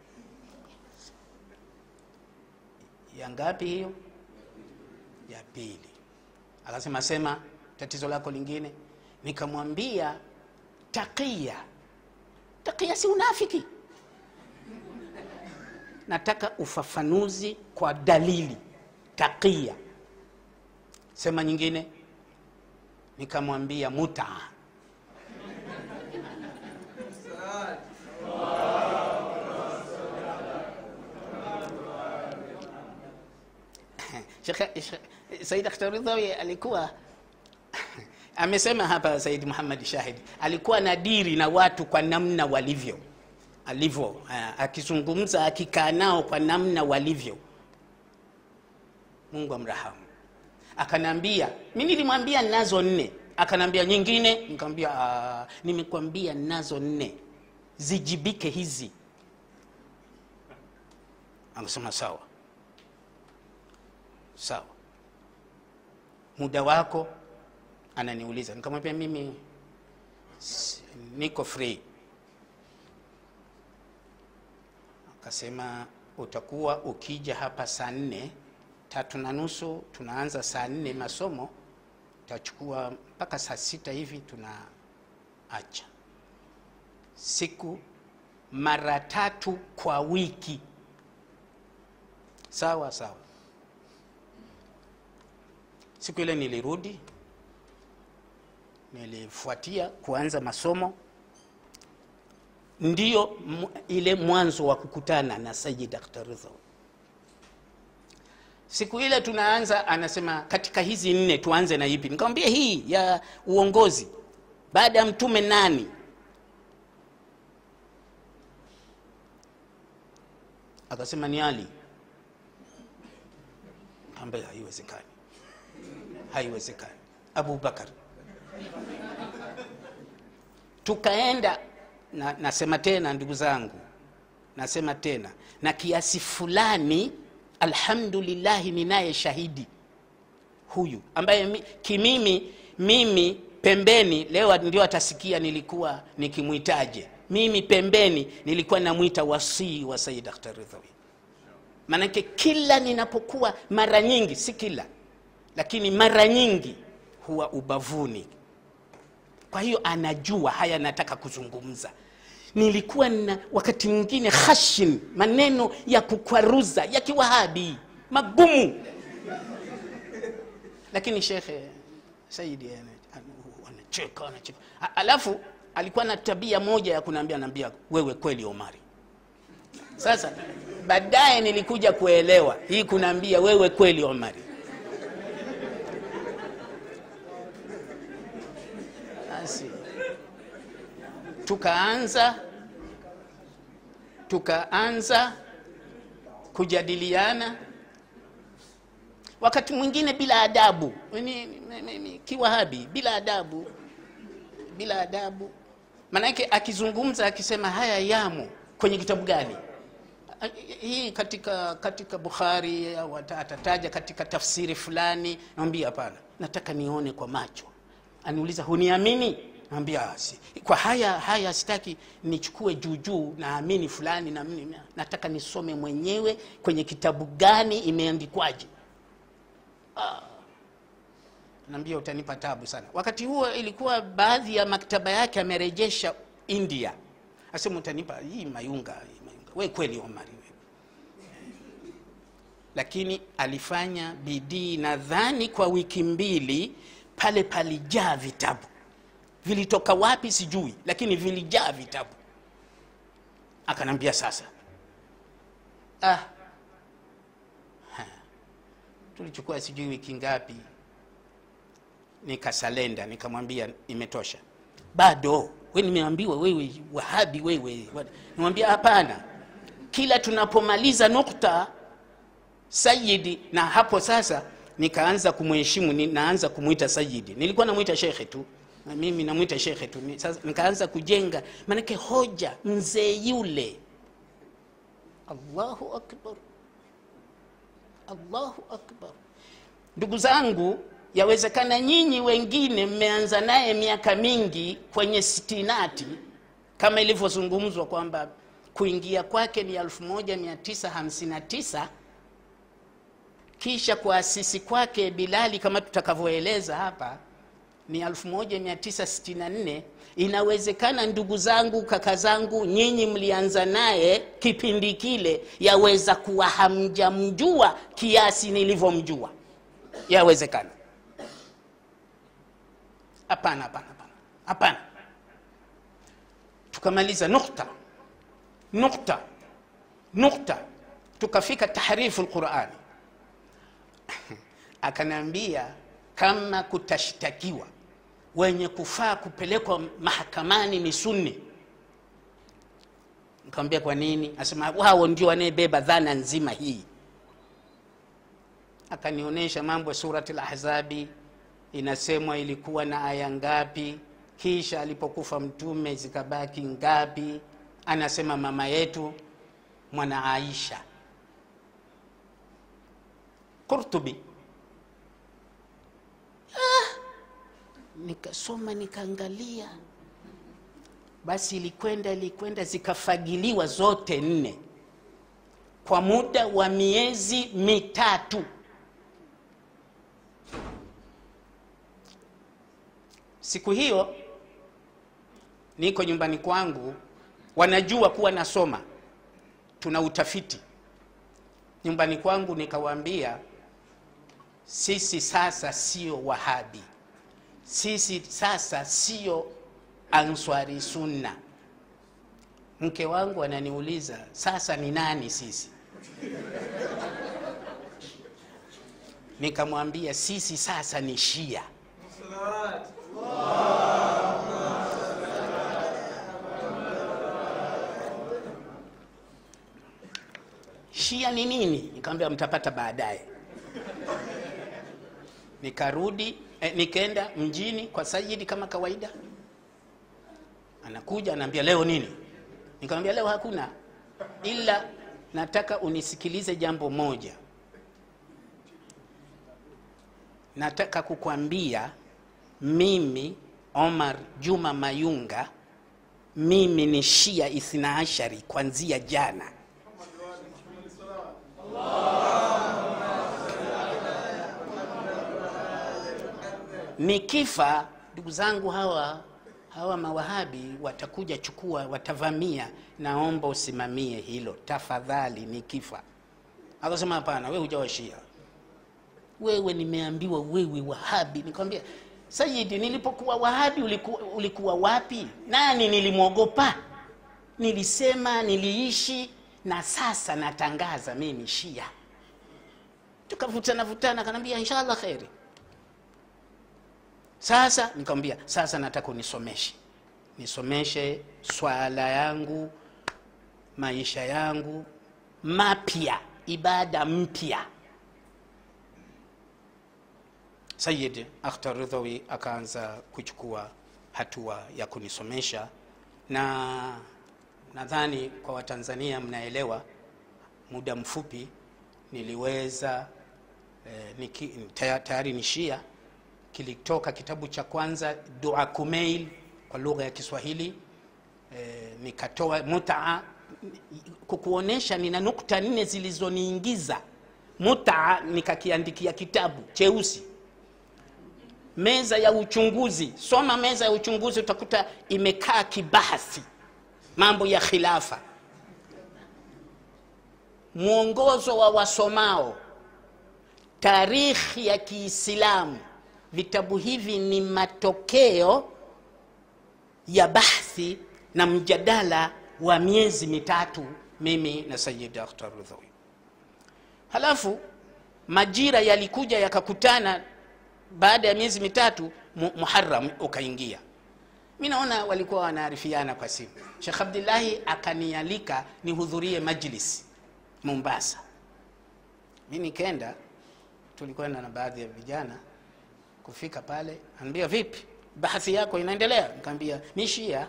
Ya ngapi hiyo? Ya pili. Akasema sema tatizo lako lingine. Nikamwambia taqiya. Taqiya si unafiki. Nataka ufafanuzi kwa dalili. Taqiya. Sema nyingine. Nikamwambia muta. Said Daktari Ridhawi alikuwa amesema hapa, Said Muhammad Shahid alikuwa nadiri na watu kwa namna walivyo, alivyo akizungumza, akikaa nao kwa namna walivyo. Mungu amrahamu. Akanambia, mimi nilimwambia nazo nne. Akanambia nyingine. Nikamwambia nimekwambia nazo nne, zijibike hizi. Anasema sawa sawa, muda wako. Ananiuliza. Nikamwambia mimi niko free. Akasema utakuwa ukija hapa saa nne, tatu na nusu tunaanza saa nne masomo, tutachukua mpaka saa sita hivi tunaacha. Siku mara tatu kwa wiki. Sawa sawa. Siku ile nilirudi, nilifuatia kuanza masomo. Ndiyo ile mwanzo wa kukutana na Sayyid Daktari Ridhawi. Siku ile tunaanza, anasema katika hizi nne tuanze na ipi? Nikamwambia hii ya uongozi baada ya mtume nani? Akasema ni Ali. Nikamwambia haiwezekani. Haiwezekani. Abu Bakar. Tukaenda na, nasema tena ndugu zangu, nasema tena na kiasi fulani alhamdulillah ninaye shahidi huyu ambaye mi, kimimi mimi pembeni leo ndio atasikia nilikuwa nikimuitaje. Mimi pembeni nilikuwa namuita wasii wa Sayyid Daktari Ridhawi. Manake kila ninapokuwa, mara nyingi, si kila, lakini mara nyingi huwa ubavuni. Kwa hiyo anajua haya nataka kuzungumza. Nilikuwa na wakati mwingine khashin, maneno ya kukwaruza ya kiwahabi magumu, lakini Shekhe Saidi anacheka anacheka. Alafu alikuwa na tabia moja ya kuniambia, anambia wewe kweli Omari. Sasa baadaye nilikuja kuelewa hii kuniambia wewe kweli Omari. Asi tukaanza tukaanza kujadiliana, wakati mwingine bila adabu, ni kiwahabi, bila adabu bila adabu. Maana yake akizungumza akisema haya yamo kwenye kitabu gani hii, katika katika Bukhari au atataja katika tafsiri fulani, naambia hapana, nataka nione kwa macho. Aniuliza huniamini? Naambia si. Kwa haya haya sitaki nichukue juujuu, naamini fulani na mimi nataka nisome mwenyewe kwenye kitabu gani imeandikwaje. Ah. Naambia utanipa tabu sana. Wakati huo ilikuwa baadhi ya maktaba yake amerejesha India. Asema utanipa hii mayunga, hii mayunga. Wewe kweli Omari wewe. lakini alifanya bidii. Nadhani kwa wiki mbili pale palijaa vitabu. Vilitoka wapi sijui, lakini vilijaa vitabu. Akanambia sasa, ah ha. Tulichukua sijui wiki ngapi, nikasalenda, nikamwambia imetosha. Bado wewe, nimeambiwa wewe Wahabi wewe. Nimwambia hapana, kila tunapomaliza nukta Sayyidi, na hapo sasa nikaanza kumheshimu, naanza kumuita Sayyidi. Nilikuwa namuita shekhe tu, na mimi namuita shekhe tu. Sasa nikaanza kujenga, manake hoja mzee yule. Allahu akbar, Allahu akbar. Ndugu zangu, yawezekana nyinyi wengine mmeanza naye miaka mingi kwenye sitinati, kama ilivyozungumzwa kwamba kuingia kwake ni elfu moja mia tisa hamsini na tisa, kisha kuasisi kwake Bilali kama tutakavyoeleza hapa ni elfu moja mia tisa sitini na nne. Inawezekana ndugu zangu, kaka zangu, nyinyi mlianza naye kipindi kile, yaweza kuwa hamjamjua kiasi nilivyomjua. Yawezekana. Hapana, hapana, hapana. Hapana. Tukamaliza nukta. Nukta. Nukta. Tukafika tahrifu al-Qur'an. Akanambia kama kutashtakiwa wenye kufaa kupelekwa mahakamani ni Sunni. Nikamwambia kwa nini? Asema wao ndio wanebeba dhana nzima hii. Akanionyesha mambo ya surati al-Ahzabi, inasemwa ilikuwa na aya ngapi, kisha alipokufa mtume zikabaki ngapi. Anasema mama yetu mwana Aisha. Qurtubi. Ah, nikasoma nikaangalia, basi ilikwenda ilikwenda zikafagiliwa zote nne kwa muda wa miezi mitatu. Siku hiyo niko nyumbani kwangu, wanajua kuwa nasoma, tuna utafiti nyumbani kwangu. Nikawaambia sisi sasa sio Wahabi, sisi sasa sio Answari Sunna. Mke wangu ananiuliza sasa ni nani sisi? Nikamwambia sisi sasa ni Shia. Shia ni nini? Nikamwambia mtapata baadaye. Nikarudi, eh, nikaenda mjini kwa Sayyidi kama kawaida. Anakuja ananiambia leo nini? Nikamwambia leo hakuna, ila nataka unisikilize jambo moja. Nataka kukwambia mimi Omar Juma Mayunga, mimi ni Shia Ithna Ashari kuanzia jana. Nikifa ndugu zangu hawa hawa mawahabi watakuja chukua, watavamia, naomba usimamie hilo tafadhali nikifa. Akasema hapana, wewe hujawa Shia. Wewe nimeambiwa wewe Wahabi. Nikamwambia Sayyidi, nilipokuwa Wahabi ulikuwa, ulikuwa wapi? Nani nilimwogopa? Nilisema niliishi, na sasa natangaza mimi Shia. Tukavutana vutana, akanambia inshallah khairi. Sasa nikamwambia sasa nataka unisomeshe. Nisomeshe swala yangu, maisha yangu mapya, ibada mpya. Sayyid Akhtar Ridhawi akaanza kuchukua hatua ya kunisomesha, na nadhani kwa Watanzania mnaelewa, muda mfupi niliweza eh, niki, tayari ni Shia. Kilitoka kitabu cha kwanza Dua Kumail kwa lugha ya Kiswahili, eh, nikatoa Mutaa kukuonesha nina nukta nne zilizoniingiza. Mutaa nikakiandikia kitabu cheusi. Meza ya uchunguzi, soma meza ya uchunguzi utakuta imekaa kibahasi mambo ya khilafa. Mwongozo wa wasomao tarikhi ya Kiislamu. Vitabu hivi ni matokeo ya bahthi na mjadala wa miezi mitatu mimi na Sayyid Daktari Ridhawi. Halafu majira yalikuja yakakutana baada ya miezi mitatu, Muharram ukaingia. Mimi naona walikuwa wanaarifiana kwa simu. Sheikh Abdullahi akanialika nihudhurie majlis Mombasa. Mimi nikaenda, tulikuwa na baadhi ya vijana. Kufika pale, anambia vipi? Bahati yako inaendelea? Nikamwambia ni Shia.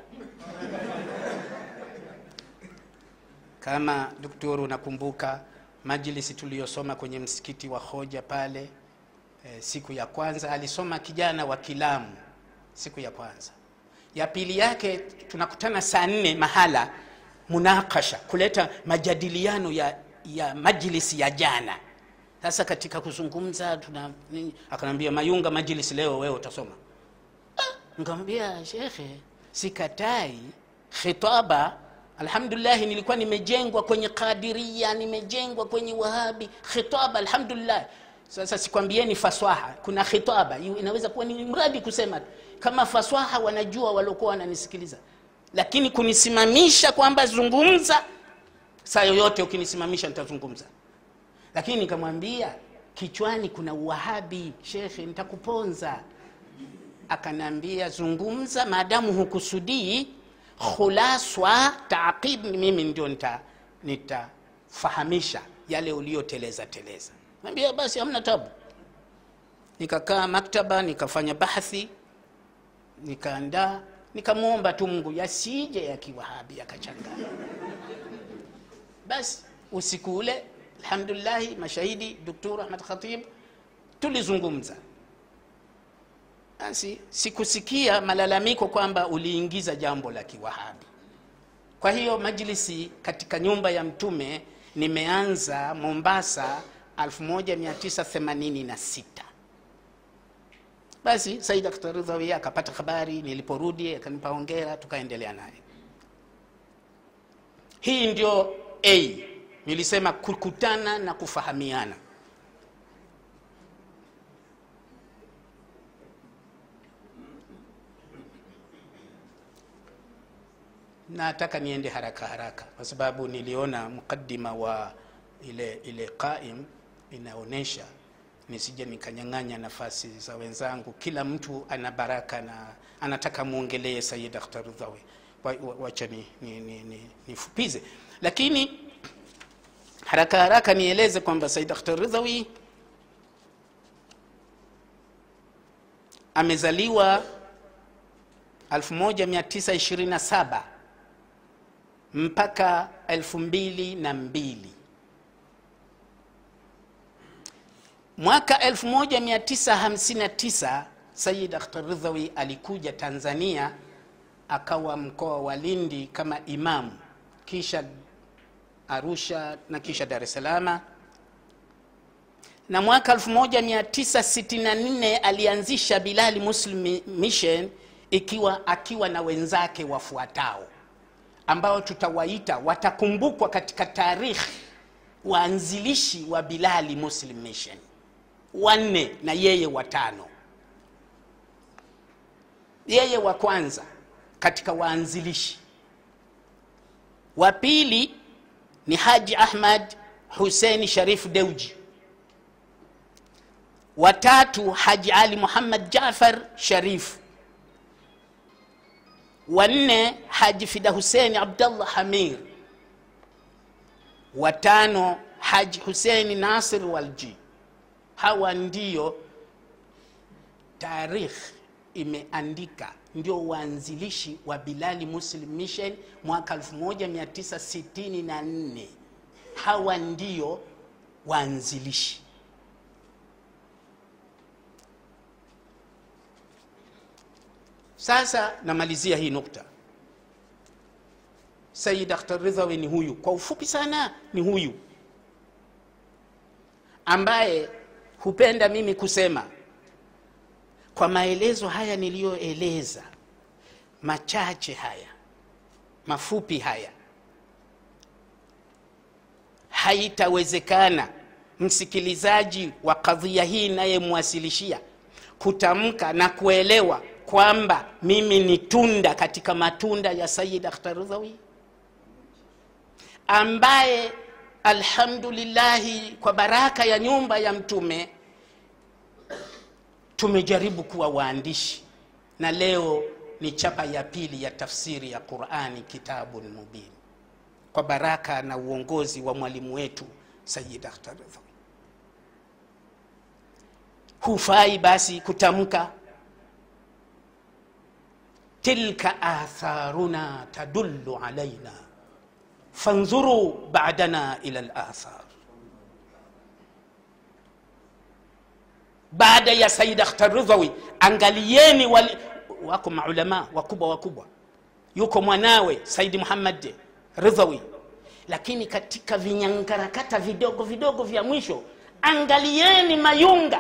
Kama daktari unakumbuka majlisi tuliyosoma kwenye msikiti wa Hoja pale, e, siku ya kwanza alisoma kijana wa Kilamu siku ya kwanza. Ya pili yake tunakutana saa nne mahala munakasha, kuleta majadiliano ya ya majlisi ya jana. Sasa katika kuzungumza tuna akanambia Mayunga, majlisi leo wewe utasoma. Ah, nikamwambia shekhe, sikatai khitaba. Alhamdulillah nilikuwa nimejengwa kwenye Qadiria, nimejengwa kwenye Wahabi. Khitaba alhamdulillah. Sasa sikwambieni faswaha, kuna khitaba inaweza kuwa ni mradi kusema kama faswaha, wanajua walokuwa wananisikiliza. Lakini kunisimamisha kwamba zungumza, saa yoyote ukinisimamisha nitazungumza. Lakini nikamwambia kichwani kuna Wahabi, shekhe nitakuponza. Akanambia zungumza maadamu hukusudii khulaswa taaqib, mimi ndio nita nitafahamisha yale ulioteleza teleza. Niambia basi hamna tabu. Nikakaa maktaba, nikafanya bahthi, nikaandaa, nikamuomba tu Mungu yasije ya Kiwahabi yakachanganya. Basi usiku ule alhamdulillah mashahidi Daktari Ahmad Khatib tulizungumza. Basi sikusikia malalamiko kwamba uliingiza jambo la Kiwahabi. Kwa hiyo majlisi katika nyumba ya Mtume nimeanza Mombasa elfu moja mia tisa themanini na sita. Basi Sayyid Daktari Ridhawi akapata habari, niliporudi akanipa hongera, tukaendelea naye. Hii ndio A, nilisema kukutana na kufahamiana. Nataka niende haraka haraka kwa sababu niliona mukaddima wa ile ile qaim inaonesha nisije nikanyang'anya nafasi za wenzangu. Kila mtu ana baraka na anataka muongelee Sayyid Daktari Ridhawi. Wacha ni ni ni nifupize. Lakini haraka haraka nieleze kwamba Sayyid Daktari Ridhawi amezaliwa elfu moja mia tisa ishirini na saba mpaka elfu mbili na mbili. Mwaka elfu moja mia tisa hamsini na tisa Sayyid Daktari Ridhawi alikuja Tanzania, akawa mkoa wa Lindi kama imamu, kisha Arusha na kisha Dar es Salaam. Na mwaka elfu moja mia tisa sitini na nne alianzisha Bilal Muslim Mission, ikiwa akiwa na wenzake wafuatao ambao tutawaita watakumbukwa katika tarikhi waanzilishi wa Bilal Muslim Mission, wanne na yeye watano. Yeye wa kwanza katika waanzilishi. Wa pili ni Haji Ahmad Hussein Sharif Deuji. Wa tatu Haji Ali Muhammad Jaafar Sharif. Wa nne Haji Fida Hussein Abdullah Hamir. Wa tano Haji Hussein Nasir Walji. Hawa ndio tarikh imeandika ndio waanzilishi wa Bilal Muslim Mission mwaka elfu moja mia tisa sitini na nne. Hawa ndio waanzilishi. Sasa namalizia hii nukta. Sayyid Daktari Ridhawi ni huyu, kwa ufupi sana ni huyu ambaye hupenda mimi kusema kwa maelezo haya niliyoeleza machache haya mafupi haya, haitawezekana msikilizaji wa kadhia hii naye muwasilishia kutamka na kuelewa kwamba mimi ni tunda katika matunda ya Sayyid Akhtar Ridhawi, ambaye alhamdulillahi kwa baraka ya nyumba ya Mtume tumejaribu kuwa waandishi, na leo ni chapa ya pili ya tafsiri ya Qur'ani Kitabun Mubin kwa baraka na uongozi wa mwalimu wetu Sayyid Akhtar Ridhawi. Hufai basi kutamka tilka atharuna tadullu alaina fanzuru ba'dana ila al-athar. Baada ya Sayyid Akhtar Ridhawi, angalieni wali, wako maulama wakubwa wakubwa, yuko mwanawe Sayyid Muhammad Ridhawi, lakini katika vinyangarakata vidogo vidogo vya mwisho angalieni mayunga,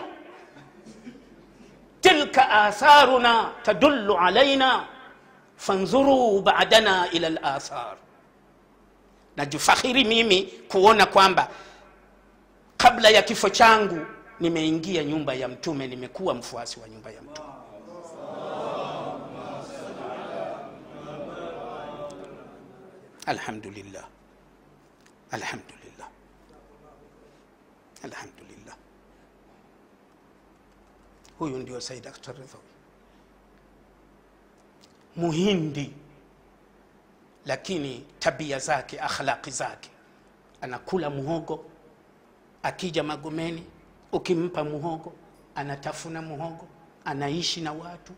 tilka atharuna tadullu alaina fanzuru ba'dana ila al-athar. Najifakhiri mimi kuona kwamba kabla ya kifo changu nimeingia nyumba ya Mtume, nimekuwa mfuasi wa nyumba ya Mtume. Alhamdulillah, alhamdulillah, alhamdulillah. Huyu ndio Sayyid Akhtar Ridhawi, Muhindi, lakini tabia zake, akhlaqi zake, anakula muhogo. Akija Magomeni ukimpa muhogo anatafuna muhogo, anaishi na watu.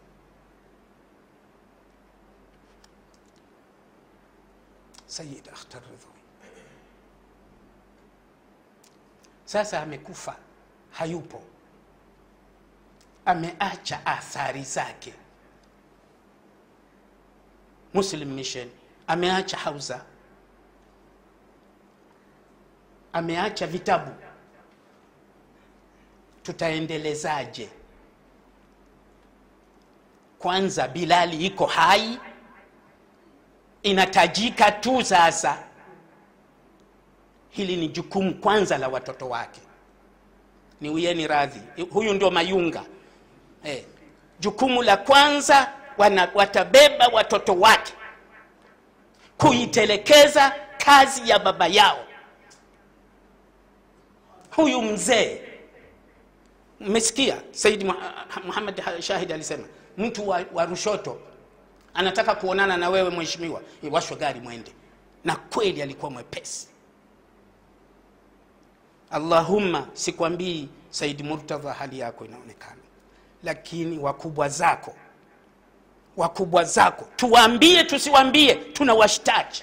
Sayyid Akhtar Ridhawi sasa amekufa, hayupo, ameacha athari zake. Muslim Mission, ameacha hauza, ameacha vitabu. Tutaendelezaje? Kwanza Bilali iko hai, inatajika tu sasa. Hili ni jukumu kwanza la watoto wake. Ni uyeni radhi, huyu ndio mayunga. Eh, jukumu la kwanza wana, watabeba watoto wake kuitelekeza kazi ya baba yao. Huyu mzee, mmesikia Sayyid Muhammad Shahid alisema mtu wa, wa Rushoto anataka kuonana na wewe mheshimiwa, washwe gari mwende. Na kweli alikuwa mwepesi. Allahumma, sikwambii Sayyid Murtadha hali yako inaonekana, lakini wakubwa zako, wakubwa zako, tuwaambie tusiwaambie, tunawashtaki.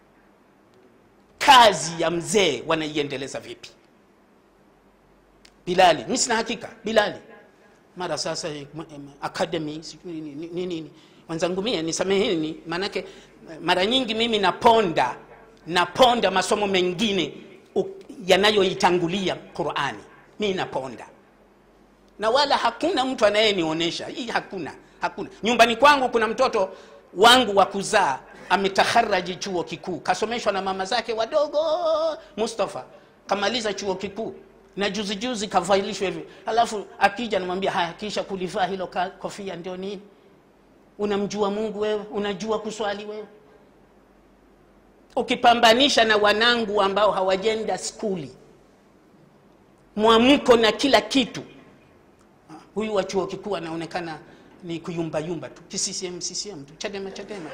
Kazi ya mzee wanaiendeleza vipi? Bilali, mimi sina hakika Bilali mara sasa academy nini nini, wenzangu mimi nisameheni, manake mara nyingi mimi naponda naponda masomo mengine yanayoitangulia Qur'ani. Mimi naponda, na wala hakuna mtu anayenionyesha hii, hakuna hakuna. Nyumbani kwangu kuna mtoto wangu wa kuzaa ametakharraji chuo kikuu, kasomeshwa na mama zake wadogo. Mustafa kamaliza chuo kikuu na juzi juzi kafailishwa hivi, alafu akija namwambia haya, kisha kulivaa hilo kofia ndio nini? Unamjua Mungu wewe? Unajua kuswali wewe? Ukipambanisha na wanangu ambao hawajenda skuli, mwamko na kila kitu, huyu wa chuo kikuu anaonekana ni kuyumba yumba tu, C C M C C M tu, Chadema Chadema.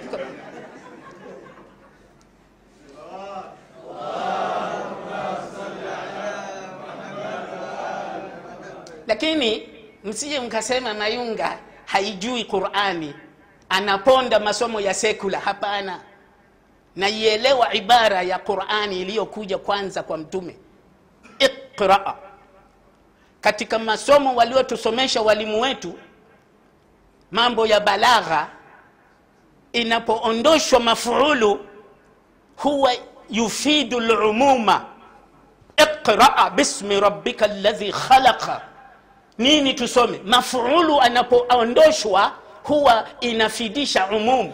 Lakini msije mkasema mayunga haijui Qur'ani, anaponda masomo ya sekula. Hapana, na ielewa ibara ya Qur'ani iliyokuja kwanza kwa Mtume, Iqra. Katika masomo waliotusomesha walimu wetu, mambo ya balagha, inapoondoshwa mafuulu huwa yufidu al-umuma. Iqra bismi rabbika alladhi khalaqa. Nini tusome? Mafuulu anapoondoshwa huwa inafidisha umum.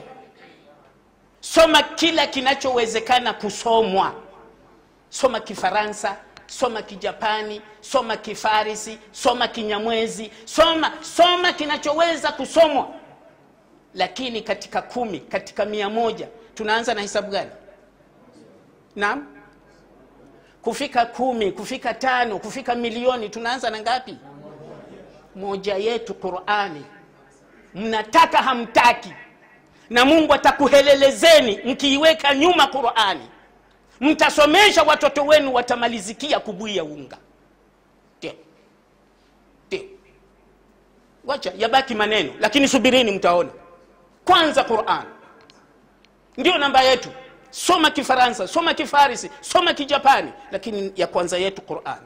Soma kila kinachowezekana kusomwa. Soma Kifaransa, soma Kijapani, soma Kifarisi, soma Kinyamwezi, soma soma kinachoweza kusomwa. Lakini katika kumi, katika mia moja tunaanza na hesabu gani? Naam, kufika kumi, kufika tano, kufika milioni tunaanza na ngapi? Moja yetu Qur'ani. Mnataka hamtaki, na Mungu atakuhelelezeni mkiiweka nyuma Qur'ani. Mtasomesha watoto wenu, watamalizikia kubuia unga. Ndio. Ndio. Wacha yabaki maneno, lakini subirini mtaona. Kwanza Qur'an. Ndio namba yetu. Soma Kifaransa, soma Kifarisi, soma Kijapani, lakini ya kwanza yetu Qur'an.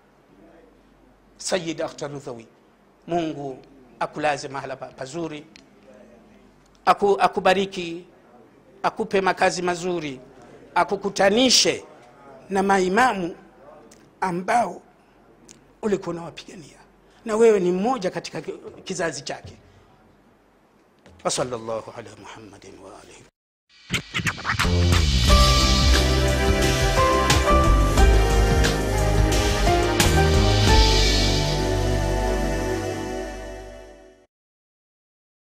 Sayyid Akhtar Rudhawi, Mungu akulaze mahala pazuri, aku akubariki, akupe makazi mazuri, akukutanishe na maimamu ambao ulikuwa unawapigania, na wewe ni mmoja katika kizazi chake. Wa sallallahu ala Muhammadin wa alihi.